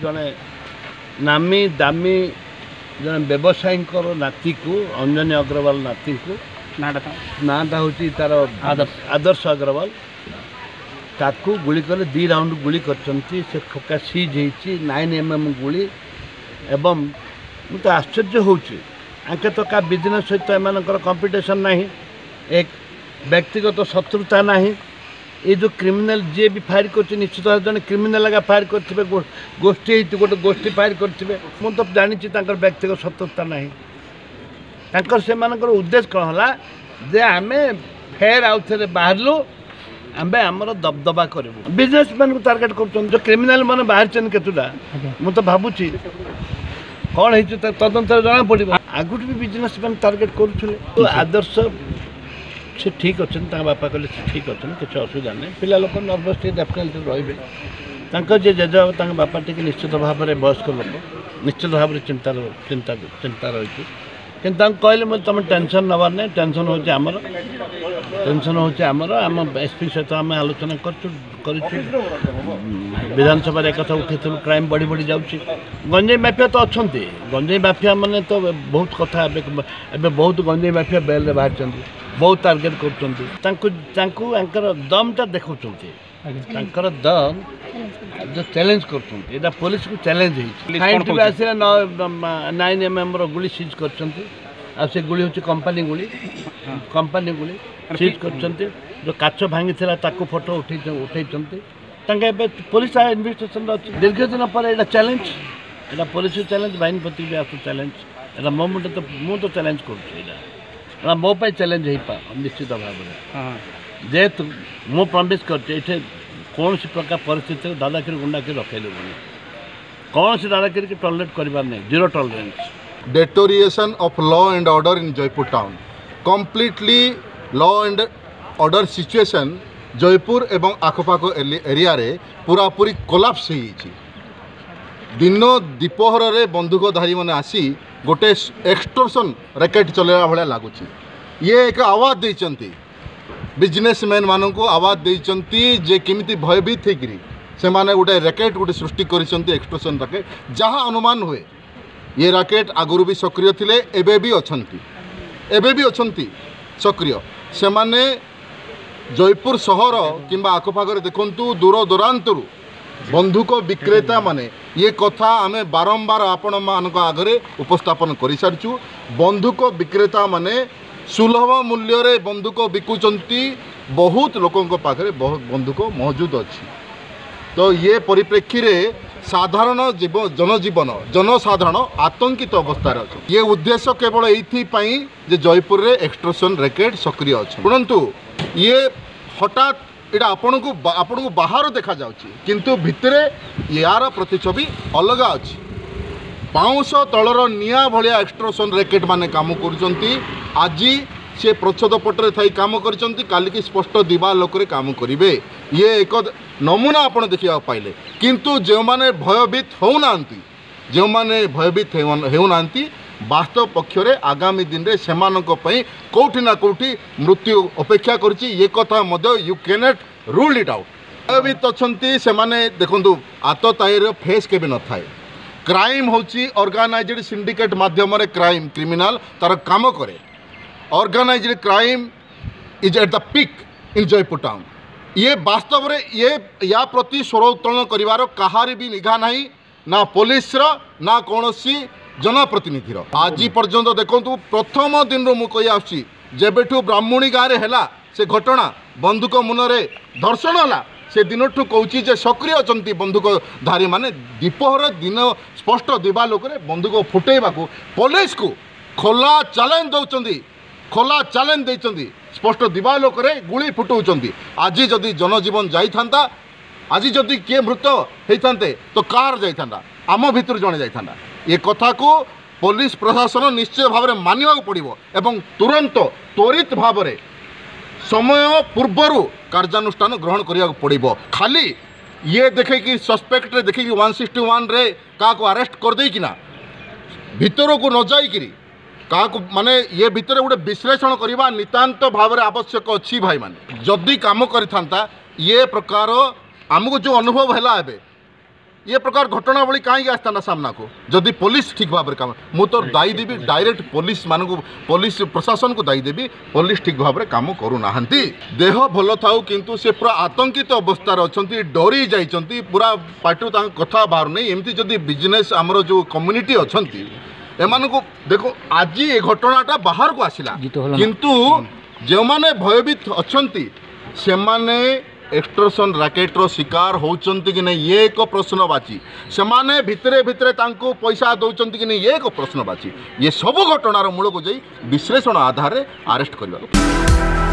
जड़े नामी दामी जड़े व्यवसायी नाती को अंजनी अग्रवाल नाती को नाटा हूँ तार आदर्श अग्रवाल ताकू गुली कर 2 राउंड गुली कर खोका सीज हो 9mm गुली एवं मुझे आश्चर्य होचे तो क्या बिजनेस सहित एम कंपिटिशन नहीं एक व्यक्तिगत शत्रुता नहीं ये जो क्रिमिनाल जी भी फायर कर निश्चित भाव जन क्रिमिनाल लगा फायर करेंगे गोष्ठी गोटे गोष्ठी फायर करेंगे मुझे तो जानी व्यक्तिगत शत्रुता नहीं से उद्देश्य कौन है जे आम फेर आउ थे बाहरलु आम आमर दबदबा करूँ बिजनेसमैन को टार्गेट कर जो क्रिमिनाल मैंने बाहर केतुटा मुझे तो भावुची कौन है तदंत जना पड़ो आगुट भी बिजनेसमैन टार्गेट करुले आदर्श से ठीक अच्छे बापा कहले ठीक अच्छे किसी असुविधा नहीं पिला लोक नर्भस डेफिनेटली रही जे जेज बापा टी निश्चित भाव में वयस्क लोक निश्चित भाव में चिंता चिंता चिंता रही कि कहले तुम टेंशन नबार नहीं टेंशन हूँ आमर आम एसपी सहित आम आलोचना कर विधानसभा एक कथा उठे क्राइम बढ़ी बढ़ी जाऊँगी गंजेई माफिया तो अच्छा गंजेई माफिया मैंने तो बहुत कथा बहुत गंजेई माफिया बेल बाहर बहुत टार्गेट कर दमटा देखा दम जो चैलेंज कर पुलिस को चैलेंज आसला 9mm गुली सीज कर गुली हूँ कंपानी गुली सीज कर जो काच भांगी ताको फोटो उठे पुलिस इन्वेस्टिगेशन अच्छे दीर्घ दिन पर यहाँ चैलेंज यहाँ पुलिस चैलेंज बाहिनीपति भी आस चैलेंज यहाँ मो मुझे तो मुझे चैलेंज कर मो चैलेंज हो निश्चित भाव में जेहेतु मु प्रमिश कर कौन प्रकार परिस्थिति दादागिरी गुंडागिरी रखेलुनि कौन दादागिरी की टॉलरेट करिबार नहीं zero tolerance deterioration of law and order in Jaipur town completely law and order situation Jaipur एवं आखपाख एरिया रे पूरा पूरी कोलाप्स हो दिन दीपहर रे बंदूकधारी मैंने आसी गोटे एक्सटोर्शन रैकेट चलैया भाया लगुच ये एक आवाज देइचंती बिजनेसमैन मानक आवाज देइचंती जे किमिति भयभीत होकरी से माने गोटे रैकेट गोटे सृष्टि करिसंती एक्सटोर्शन रैकेट जहाँ अनुमान हुए ये रैकेट आगुरी भी सक्रिय थिले एबे भी अछंती सक्रिय से माने जयपुर सहर किंबा आखपाखरे देखंतु दूर दूरांतरु बंधुक विक्रेता माने ये कथा आमे बारंबार आपण मानक आगरे उपस्थापन कर सारिचु बंधुक विक्रेता माने सुलभ मूल्य रे बंधुक बिकुचंती बहुत लोकों पाखे बंधुक मौजूद अच्छी तो ये परिप्रेक्षी रे साधारण जनजीवन जनसाधारण आतंकित अवस्था अच्छे ये उद्देश्य केवल ये जयपुर रे एक्सटोर्शन रैकेट सक्रिय अच्छे परंतु ये हठात यहाँ आपण को बाहर देखा जाउची किंतु भितरे यार प्रतिच्छवि अलग अच्छी पाउंश तलर निया भलिया एक्सटोर्शन रैकेट माने काम करुचंती आज से प्रच्छद पटरे थी काम करी स्पष्ट दिवा लोकरे काम करेंगे ये एक नमूना आपड़ देखा पाइले किंतु जो माने भयभीत होना जो माने भयभीत होना वास्तव पक्षरे आगामी दिन में से कौटी ना कौटी मृत्यु अपेक्षा करुच्ची ये कथा you cannot rule it out भयभीत अच्छा से माने देखु आततायीर फेस के न थाए क्राइम होची ऑर्गेनाइज्ड सिंडिकेट माध्यम क्राइम क्रिमिनल तार काम करे organised crime is at the peak in Jaipur town ये वास्तव में ये या प्रति स्वर उत्तोलन करिवार कहारी भी निघा नहीं ना पुलिस ना कौन जनप्रतिनिधि आज पर्यंत देखु प्रथम दिन रु मुझे आसी जेबेठू ब्राह्मणी गाँव है से घटना बंधुक मुनरे धर्षण है से दिन ठू कौची जे सक्रिय अच्छा बंधुकधारी माने दीपहर दिन स्पष्ट दिवा लोक बंधुक फुटेबा पुलिस को खोला चैलेंज देइचंदी स्पष्ट दिवा लोक गुली फुटाऊँच आज जदि जनजीवन जाइथा आज जदि किए मृत होते तो कार जाइथा आम भितर जड़े जाइथा ये कथा को पुलिस प्रशासन निश्चय भाव में मानवा पड़ो एवं तुरंत त्वरित भाव में समय पूर्वर कार्यानुष्ठान ग्रहण करिया पड़ो खाली ये देखे कि सस्पेक्ट रे देखिए 161 रे का को अरेस्ट कर दे किना भितर को न जाई किरी का को माने ये भितर गोटे विश्लेषण करवा नितांत भाव में आवश्यक अच्छी भाई माने जदि काम करिथांता ये प्रकार आमको जो अनुभव है ये प्रकार घटनावली कहीं आसता ना सामना को जदि पुलिस ठीक भाव काम मु तो दायी देवी डायरेक्ट पुलिस मान को पुलिस प्रशासन को दायी देवी पुलिस ठीक भाव काम करूना देह भल था किंतु से पूरा आतंकित अवस्था अच्छा डरी जाइंट पूरा पार्टी कथा बाहर नहीं एमती जदि बिजनेस आमर जो कम्युनिटी अच्छा एमान को देखो आज ये घटनाटा बाहर को आसला किंतु जो माने भयभीत अच्छा से माने एक्सटर्सन रैकेट्र शिकार होचंती कि नहीं ये एक प्रश्नवाची से माने भितरे भितरे तांको पैसा दौरान कि नहीं ये एक प्रश्नवाची ये सब घटनार मूल को जाई विश्लेषण आधार अरेस्ट करवा।